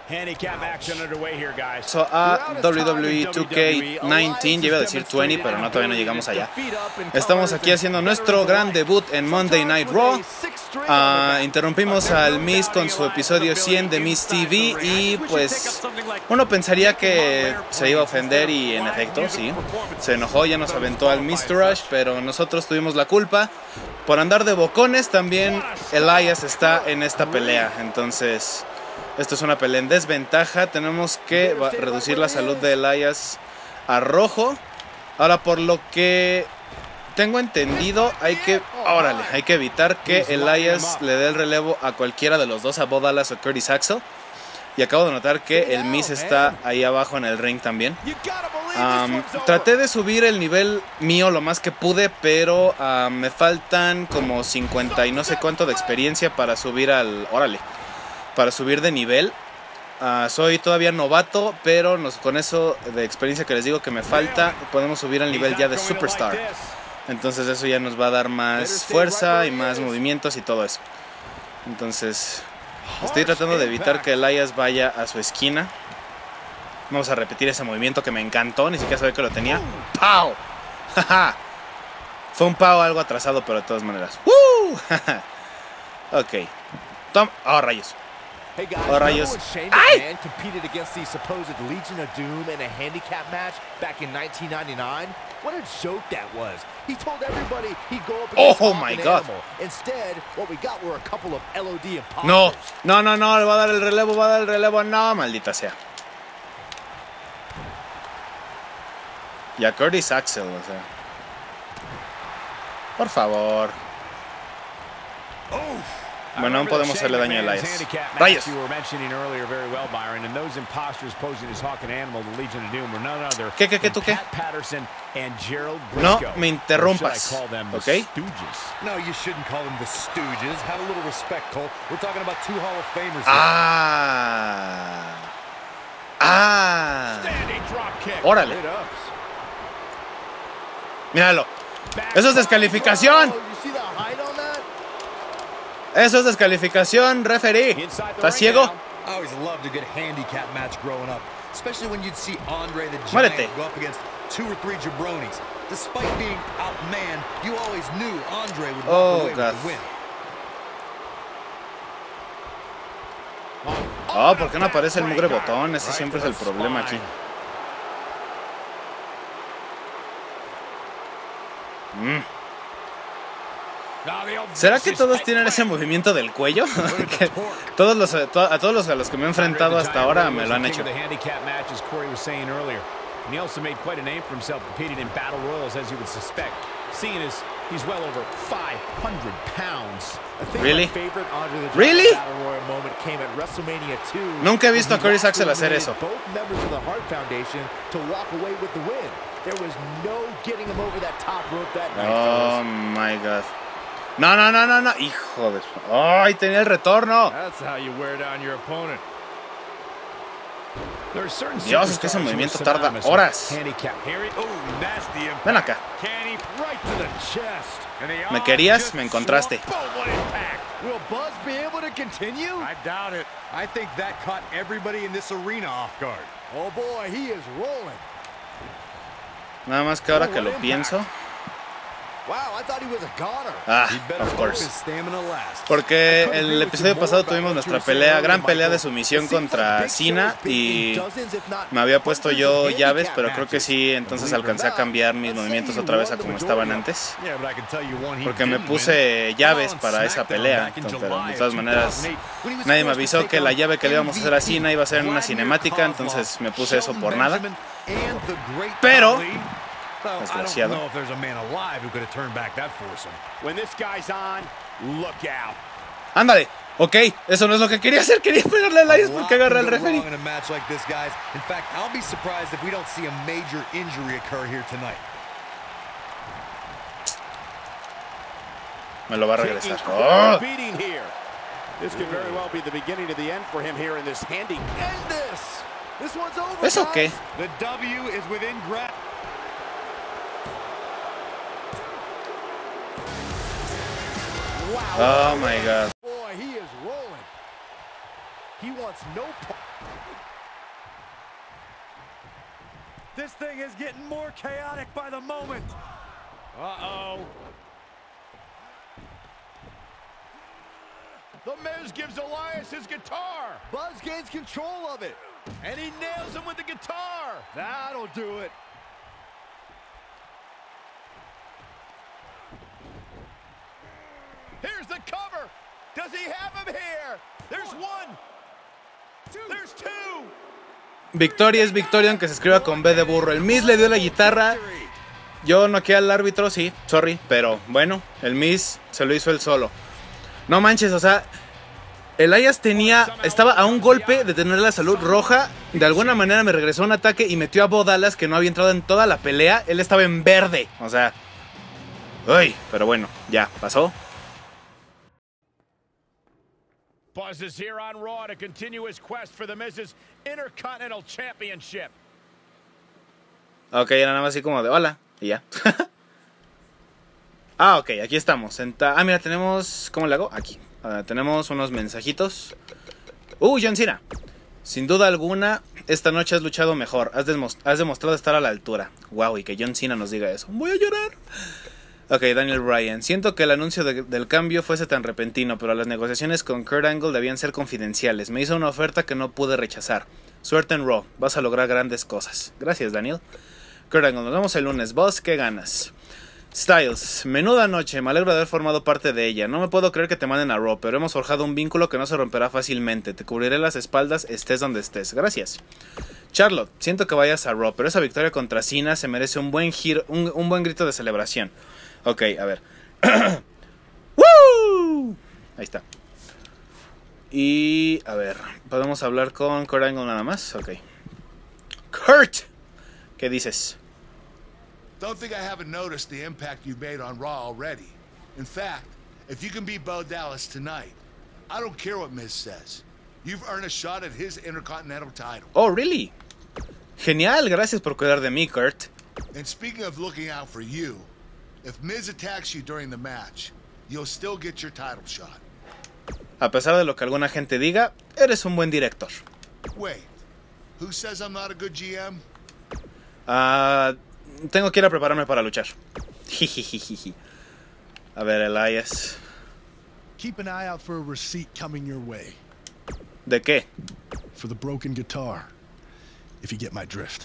A WWE 2K19, ya iba a decir 20, pero no, todavía no llegamos allá. Estamos aquí haciendo nuestro gran debut en Monday Night Raw. Interrumpimos al Miz con su episodio 100 de Miz TV y pues uno pensaría que se iba a ofender y en efecto sí, se enojó, ya nos aventó al Mr. Rush, pero nosotros tuvimos la culpa por andar de bocones. También Elias está en esta pelea, entonces esto es una pelea en desventaja. Tenemos que reducir la salud de Elias a rojo. Ahora, por lo que tengo entendido, hay que evitar que Elias le dé el relevo a cualquiera de los dos, a Bo Dallas o Curtis Axel. Y acabo de notar que el Miz está ahí abajo en el ring también. Traté de subir el nivel mío lo más que pude, pero me faltan como 50 y no sé cuánto de experiencia para subir para subir de nivel. Soy todavía novato, pero con eso de experiencia que les digo que me falta, podemos subir al nivel ya de Superstar. Entonces eso ya nos va a dar más fuerza y más movimientos y todo eso. Entonces estoy tratando de evitar que Elias vaya a su esquina. Vamos a repetir ese movimiento que me encantó, ni siquiera sabía que lo tenía. ¡Pow! Fue un pow algo atrasado, pero de todas maneras. Ok. Oh, rayos. Oh, rayos. ¡Ay! Oh my God. No, le va a dar el relevo, no, maldita sea. Y a Curtis Axel, o sea. Por favor. Bueno, aún podemos hacerle daño a Elias. ¡Rayos! ¿Qué, tú qué? No me interrumpas, ¿ok? ¡Órale! ¡Míralo! ¡Eso es descalificación! Eso es descalificación, referee. ¿Estás ciego? Muérete. Oh, God. Oh, ¿por qué no aparece el mugre botón? Ese siempre es el problema aquí. ¿Será que todos tienen ese movimiento del cuello? A todos los a los que me he enfrentado hasta ahora me lo han hecho. ¿Really? ¿Really? Nunca he visto a Curtis Axel hacer eso. Oh my God. No. Hijo de... ¡Ay, tenía el retorno! Dios, es que ese movimiento tarda horas. Ven acá. ¿Me querías? Me encontraste. Nada más que ahora que lo pienso. Of course. Porque el episodio pasado tuvimos nuestra gran pelea de sumisión contra Cena y me había puesto yo llaves, pero creo que sí, entonces alcancé a cambiar mis movimientos otra vez a como estaban antes. Porque me puse llaves para esa pelea, pero de todas maneras nadie me avisó que la llave que le íbamos a hacer a Cena iba a ser en una cinemática, entonces me puse eso por nada. Pero... desgraciado. Ándale, ok, eso no es lo que quería hacer. Quería pegarle a Elias porque agarra al referee. Me lo va a regresar. ¡Oh! ¿Eso qué? Oh my God. This thing is getting more chaotic by the moment. Uh-oh. The Miz gives Elias his guitar. Buzz gains control of it. And he nails him with the guitar. That'll do it. Here's the cover. Does he have him here? There's one. There's two. Victoria es victoria aunque se escriba con B de burro. El Miz le dio la guitarra. Yo noqueé al árbitro, sí, sorry. Pero bueno, el Miz se lo hizo él solo. No manches, o sea, Elias estaba a un golpe de tener la salud roja. De alguna manera me regresó un ataque y metió a Bo Dallas, que no había entrado en toda la pelea. Él estaba en verde, o sea. Uy, pero bueno, ya, pasó. Buzz is here on Raw to continue his quest for the Miz's Intercontinental Championship. Ok, era nada más así como de hola, y ya. Ah, ok, aquí estamos. Ah, mira, tenemos... ¿Cómo le hago? Aquí. Tenemos unos mensajitos. John Cena. Sin duda alguna, esta noche has luchado mejor. Has demostrado estar a la altura. Wow, y que John Cena nos diga eso. Voy a llorar. Ok, Daniel Bryan. Siento que el anuncio del cambio fuese tan repentino, pero las negociaciones con Kurt Angle debían ser confidenciales. Me hizo una oferta que no pude rechazar. Suerte en Raw. Vas a lograr grandes cosas. Gracias, Daniel. Kurt Angle, nos vemos el lunes. Boss, ¿qué ganas? Styles, menuda noche, me alegro de haber formado parte de ella. No me puedo creer que te manden a Raw, pero hemos forjado un vínculo que no se romperá fácilmente. Te cubriré las espaldas, estés donde estés. Gracias. Charlotte, siento que vayas a Raw, pero esa victoria contra Cena se merece un buen giro, un buen grito de celebración. Ok, a ver. ¡Woo! Ahí está. Y, a ver, ¿podemos hablar con Kurt Angle nada más? Ok. Kurt, ¿qué dices? Don't think I haven't noticed the impact you've made on Raw already. In fact, if you can beat Bo Dallas tonight, I don't care what Miz says. You've earned a shot at his Intercontinental title. Oh, really? Genial, gracias por cuidar de mí, Kurt. And speaking of looking out for you, if Miz attacks you during the match, you'll still get your title shot. A pesar de lo que alguna gente diga, eres un buen director. Wait, who says I'm not a good GM? Tengo que ir a prepararme para luchar. A ver, Elias. Keep an eye out for a receipt coming your way. ¿De qué? For the broken guitar. If you get my drift.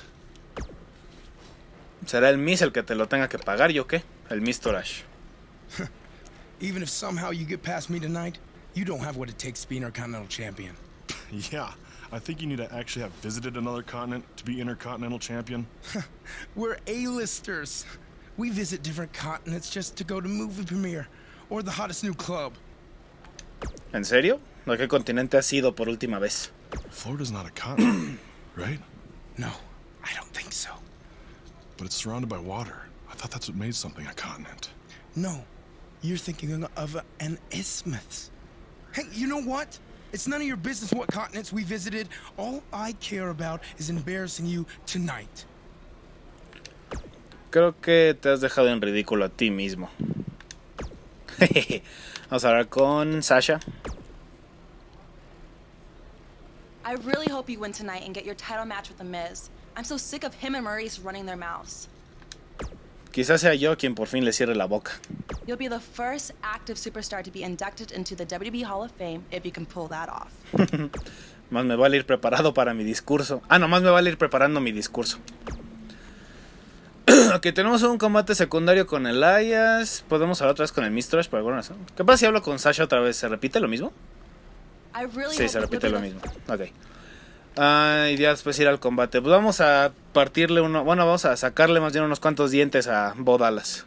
¿Será el Miz el que te lo tenga que pagar, yo qué? El Miz Torash. Even if somehow you get past me tonight, you don't have what it takes to be Intercontinental Champion. Yeah, I think you need to actually have visited another continent to be Intercontinental Champion. We're A-listers. We visit different continents just to go to movie premiere or the hottest new club. ¿En serio? ¿A qué continente has ido por última vez? Florida's not a continent, right? No, I don't think so. But it's surrounded by water. I thought that's what made something a continent. No, you're thinking of an isthmus. Hey, you know what? It's none of your business what continents we visited. All I care about is embarrassing you tonight. Creo que te has dejado en ridículo a ti mismo. Vamos a hablar con Sasha. I really hope you win tonight and get your title match with The Miz. I'm so sick of him and Maurice running their mouths. Quizás sea yo quien por fin le cierre la boca. You'll be the first active superstar to be inducted into the WWE Hall of Fame if you can pull that off. Más me vale ir preparado para mi discurso. No, más me vale ir preparando mi discurso. Ok, tenemos un combate secundario con Elias. Podemos hablar otra vez con el Miz Trash por alguna razón. ¿Qué pasa si hablo con Sasha otra vez? ¿Se repite lo mismo? Sí, se repite lo mismo. Ok. Y ya después ir al combate. Pues vamos a partirle uno. Bueno, vamos a sacarle más bien unos cuantos dientes a Bo Dallas.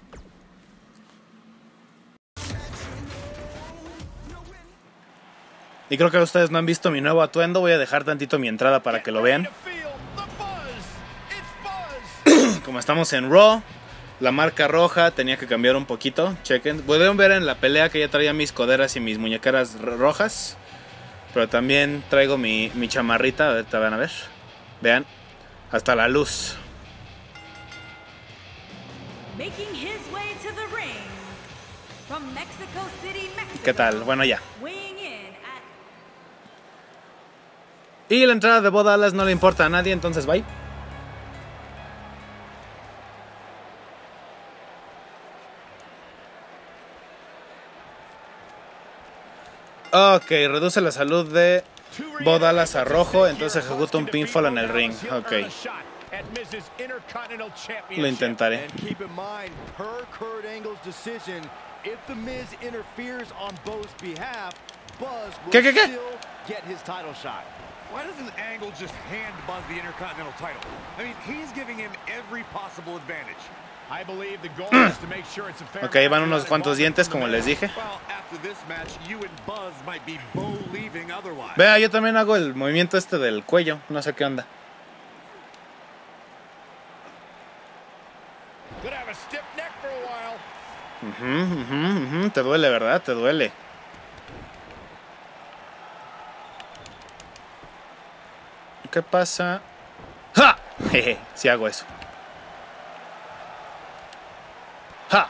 Y creo que ustedes no han visto mi nuevo atuendo. Voy a dejar tantito mi entrada para que lo vean. Como estamos en Raw, la marca roja tenía que cambiar un poquito. Chequen. Pueden ver en la pelea que ya traía mis coderas y mis muñequeras rojas. Pero también traigo mi chamarrita. Ahorita van a ver. Vean. Hasta la luz. ¿Qué tal? Bueno, ya. Y la entrada de Bo Dallas no le importa a nadie, entonces bye. Ok, reduce la salud de Bo Dallas a rojo, entonces ejecuta un pinfall en el ring. Ok. Lo intentaré. ¿Qué? Why doesn't Angle just hand Buzz the Intercontinental title? I mean, he's giving him every possible advantage. I believe the goal is to make sure it's a fair. Ok, van unos cuantos dientes, como les dije. Well, after this match, you and Buzz might be leaving otherwise. Vea, yo también hago el movimiento este del cuello, no sé qué onda. Could have a stiff neck for a while. Te duele, ¿verdad? Te duele. ¿Qué pasa? ¡Ja! Jeje, sí hago eso. ¡Ja!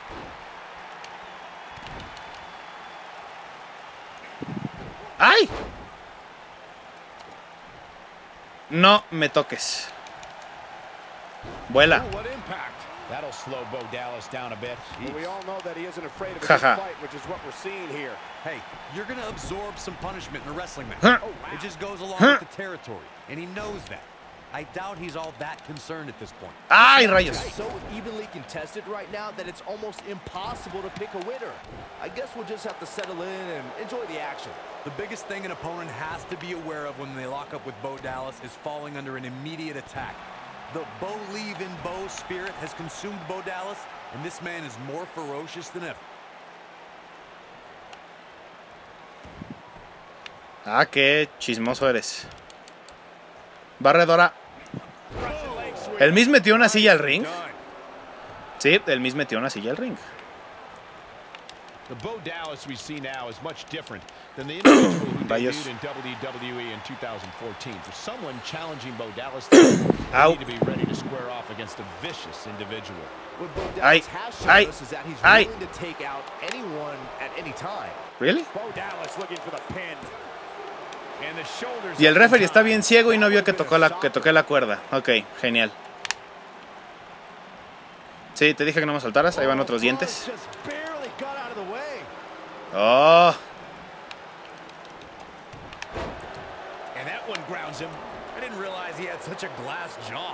¡Ay! No me toques. Vuela. That'll slow Bo Dallas down a bit. Well, we all know that he isn't afraid of a Haha. big fight, which is what we're seeing here. Hey, you're gonna absorb some punishment in a wrestling match. Huh. It just goes along Huh. with the territory, and he knows that. I doubt he's all that concerned at this point. ¡Ay, rayos! It's so evenly contested right now that it's almost impossible to pick a winner. I guess we'll just have to settle in and enjoy the action. The biggest thing an opponent has to be aware of when they lock up with Bo Dallas is falling under an immediate attack. The Bo Leave in Bo spirit has consumed Bo Dallas, and this man is more ferocious than ever. Ah, qué chismoso eres. Barredora. ¿El Miz metió una silla al ring? Sí, el Miz metió una silla al ring. The Bo Dallas we see now is much different than the individual who debuted in WWE in 2014. For someone challenging Bo Dallas, they need to be ready to square off against a vicious individual. What Bo Dallas has shown us is that he's willing to take out anyone at any time. ¿Really? Bo Dallas looking for the pin. And the shoulders. Y el referee está bien ciego y no vio que toqué la cuerda. Ok, genial. Sí, te dije que no me soltaras. Ahí van otros dientes. Oh. And that one grounds him. I didn't realize he had such a glass jaw.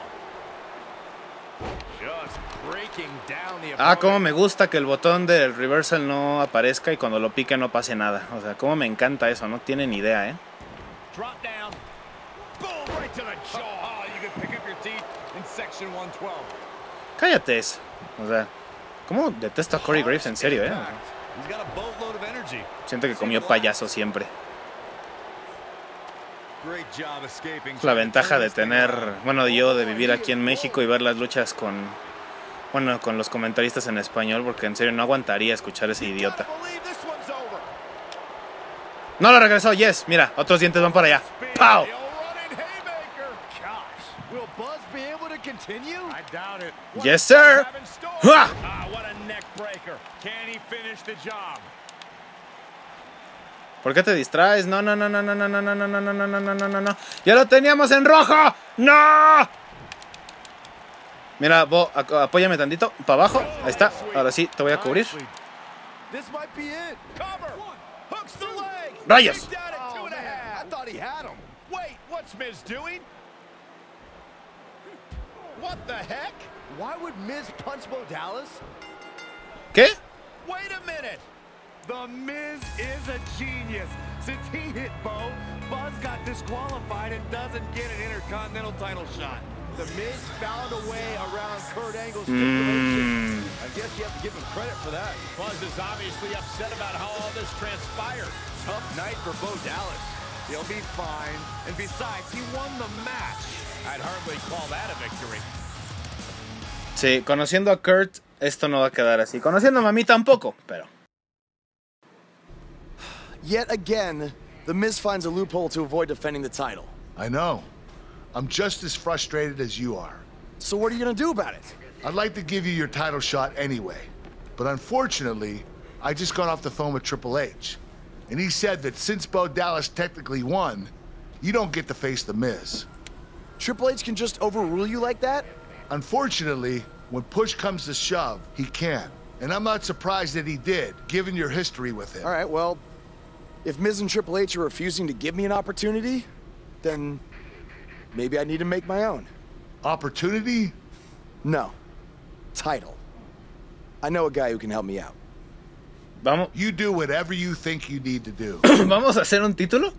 Just breaking down the Ah, cómo me gusta que el botón del reversal no aparezca y cuando lo pique no pase nada. O sea, cómo me encanta eso. No tienen idea, ¿eh? Drop down. Boom, right to the jaw. Oh, you can pick up your teeth in section 112. Cállate eso. O sea, cómo detesto a Corey Graves, en serio, ¿eh? He's got a boatload of energy. Siento que comió payaso siempre. Great job escaping. La ventaja de tener, bueno, yo de vivir aquí en México y ver las luchas con, bueno, con los comentaristas en español, porque en serio no aguantaría escuchar a ese idiota. No lo regresó, yes, mira, otros dientes van para allá. ¡Pow! Yes, sir. ¡Hua! ¿Por qué te distraes? No, no, no, no, no, no, no, no, no, no, no, no, no, no, no. ¡Ya lo teníamos en rojo! ¡No! Mira, Bo, apóyame tantito, para abajo. Ahí está, ahora sí, te voy a cubrir. ¡Rayos! I thought he had him. Wait, what's Miz doing? What the heck? Why would Miz punch Bo Dallas? ¿Qué? Wait a minute. The Miz is a genius. Since he hit Bo, Buzz got disqualified and doesn't get an Intercontinental title shot. The Miz found a way around Kurt Angle's stipulation. I guess you have to give him credit for that. Buzz is obviously upset about how all this transpired. Tough night for Bo Dallas. He'll be fine. And besides, he won the match. I'd hardly call that a victory. Sí, conociendo a Kurt, esto no va a quedar así. Conociéndome a mí tampoco, pero... Yet again, The Miz finds a loophole to avoid defending the title. I know. I'm just as frustrated as you are. So what are you gonna do about it? I'd like to give you your title shot anyway. But unfortunately, I just got off the phone with Triple H. And he said that since Bo Dallas technically won, you don't get to face The Miz. Triple H can just overrule you like that? Unfortunately, when push comes to shove, he can. And I'm not surprised that he did, given your history with him. All right, well, if Miz and Triple H are refusing to give me an opportunity, then maybe I need to make my own. Opportunity? No. Title. I know a guy who can help me out. Vamos. You do whatever you think you need to do. ¿Vamos a hacer un título?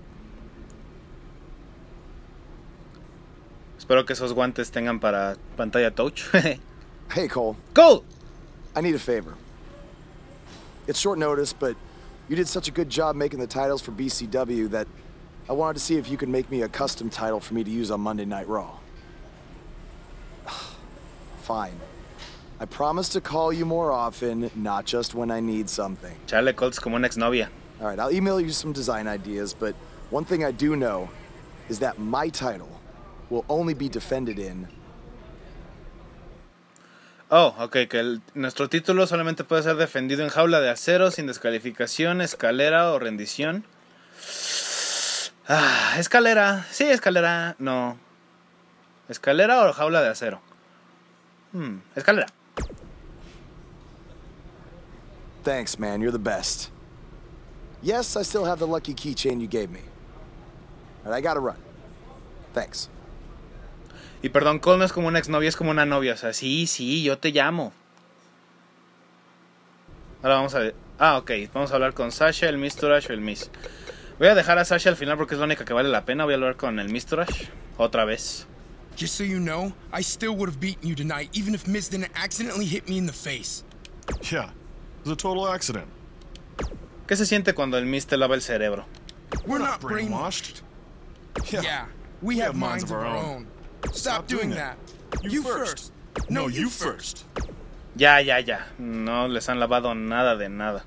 Espero que esos guantes tengan para pantalla touch. Hey, Cole. Cole! I need a favor. It's short notice, but you did such a good job making the titles for BCW that I wanted to see if you could make me a custom title for me to use on Monday Night Raw. Fine. I promise to call you more often, not just when I need something. Chale, Colt's como una exnovia. All right, I'll email you some design ideas, but one thing I do know is that my title will only be defended in... Oh, ok, que nuestro título solamente puede ser defendido en jaula de acero, sin descalificación, escalera o rendición. Ah, escalera. Sí, escalera. No. ¿Escalera o jaula de acero? Escalera. Thanks, man. You're the best. Yes, I still have the lucky keychain you gave me. All right, I gotta run. Thanks. Y perdón, Cole no es como una exnovia, es como una novia. O sea, sí, yo te llamo. Ahora vamos a ver. Ah, ok. Vamos a hablar con Sasha, el Mistourage o el Miz. Voy a dejar a Sasha al final porque es la única que vale la pena. Voy a hablar con el Mistourage otra vez. Just so you know, I still would have beaten you tonight, even if Miz didn't accidentally hit me in the face. Yeah, it was a total accident. ¿Qué se siente cuando el Miz te lava el cerebro? We're not brainwashed. Yeah, we have minds of our own. Stop doing that. You first. No, you first. Ya. No les han lavado nada de nada.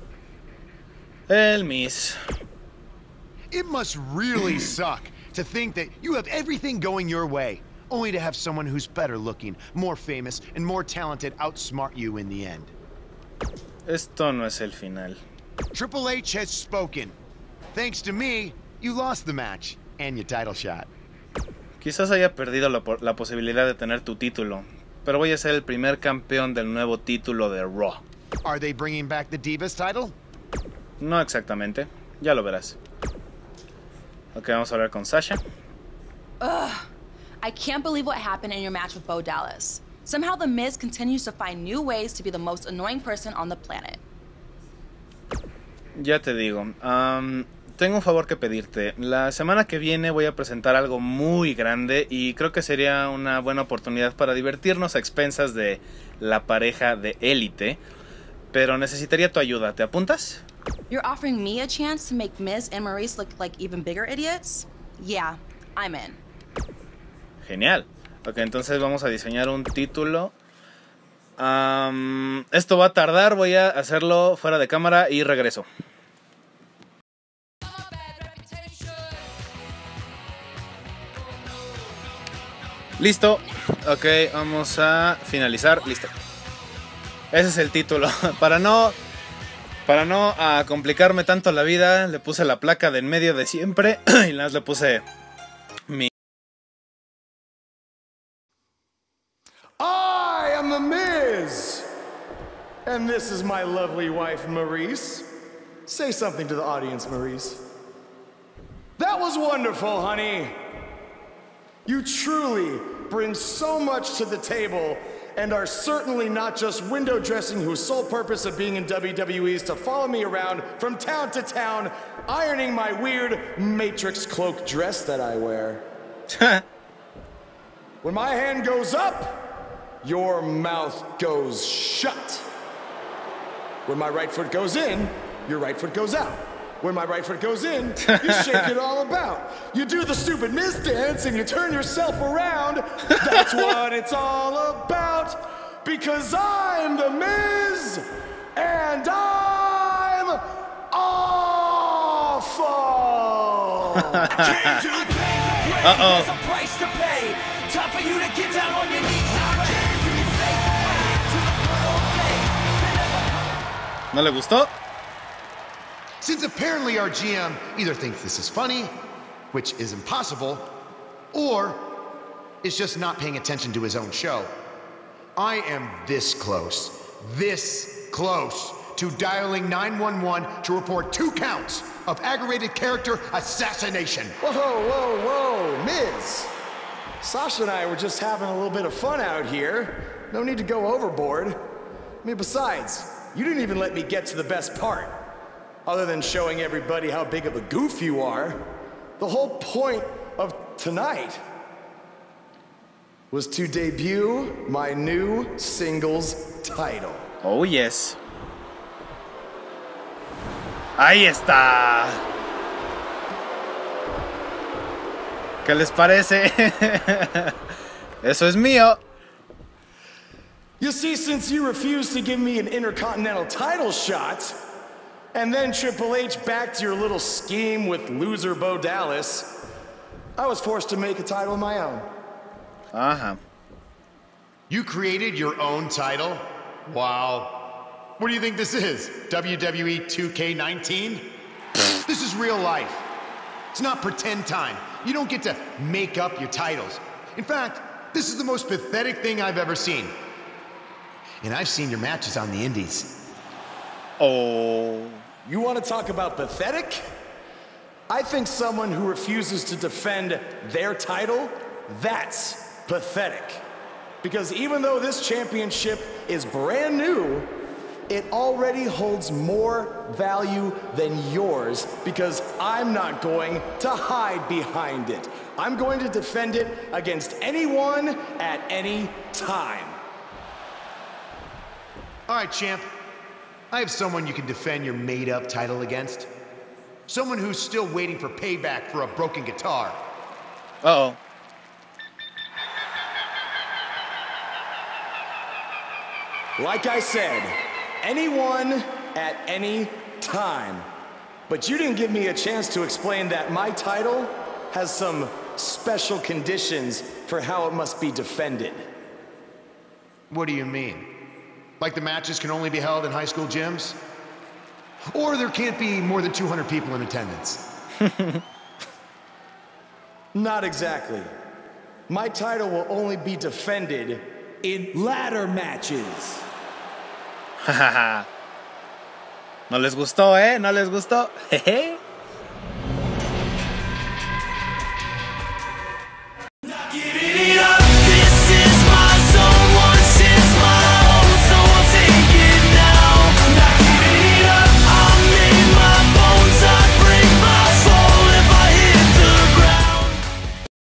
El Miz. It must really suck to think that you have everything going your way, only to have someone who's better looking, more famous, and more talented outsmart you in the end. Esto no es el final. Triple H has spoken. Thanks to me, you lost the match and your title shot. Quizás haya perdido la posibilidad de tener tu título, pero voy a ser el primer campeón del nuevo título de Raw. Are they bringing back the Divas title? No exactamente, ya lo verás. Ok, vamos a hablar con Sasha. Ugh, I can't believe what happened in your match with Bo Dallas. Somehow The Miz continues to find new ways to be the most annoying person on the planet. Ya te digo, tengo un favor que pedirte. La semana que viene voy a presentar algo muy grande y creo que sería una buena oportunidad para divertirnos a expensas de la pareja de élite. Pero necesitaría tu ayuda. ¿Te apuntas? You're offering me a chance to make Miz and Maurice look like even bigger idiots? Yeah, I'm in. Genial. Ok, entonces vamos a diseñar un título. Esto va a tardar, voy a hacerlo fuera de cámara y regreso. Listo. Ok, vamos a finalizar. Listo. Ese es el título. Para no complicarme tanto la vida, le puse la placa de en medio de siempre y nada más le puse mi... I am The Miz, and this is my lovely wife, Maurice. Say something to the audience, Maurice. That was wonderful, honey. You truly bring so much to the table and are certainly not just window dressing whose sole purpose of being in WWE is to follow me around from town to town, ironing my weird Matrix cloak dress that I wear. When my hand goes up, your mouth goes shut. When my right foot goes in, your right foot goes out. When my right foot goes in, you shake it all about. You do the stupid Miz dance and you turn yourself around. That's what it's all about. Because I'm The Miz and I'm awful. Uh-oh. Time for you to get down on your knees. ¿No le gustó? Since apparently our GM either thinks this is funny which is impossible, or is just not paying attention to his own show. I am this close to dialing 911 to report 2 counts of aggravated character assassination. Whoa, Miz. Sasha and I were just having a little bit of fun out here. No need to go overboard. I mean, besides, you didn't even let me get to the best part. Other than showing everybody how big of a goof you are. The whole point of tonight was to debut my new singles title. Oh, yes. Ahí está. ¿Qué les parece? Eso es mío. You see, since you refused to give me an Intercontinental title shot, and then Triple H backed your little scheme with loser Bo Dallas, I was forced to make a title of my own. Uh-huh. You created your own title? Wow. What do you think this is? WWE 2K19? This is real life. It's not pretend time. You don't get to make up your titles. In fact, this is the most pathetic thing I've ever seen. And I've seen your matches on the indies. Oh. You want to talk about pathetic? I think someone who refuses to defend their title, that's pathetic. Because even though this championship is brand new, it already holds more value than yours because I'm not going to hide behind it. I'm going to defend it against anyone at any time. All right, champ. I have someone you can defend your made-up title against. Someone who's still waiting for payback for a broken guitar. Uh-oh. Like I said, anyone at any time. But you didn't give me a chance to explain that my title has some special conditions for how it must be defended. What do you mean? Like the matches can only be held in high school gyms? Or there can't be more than 200 people in attendance? Not exactly. My title will only be defended in ladder matches. No les gustó, ¿eh? No les gustó. Jeje.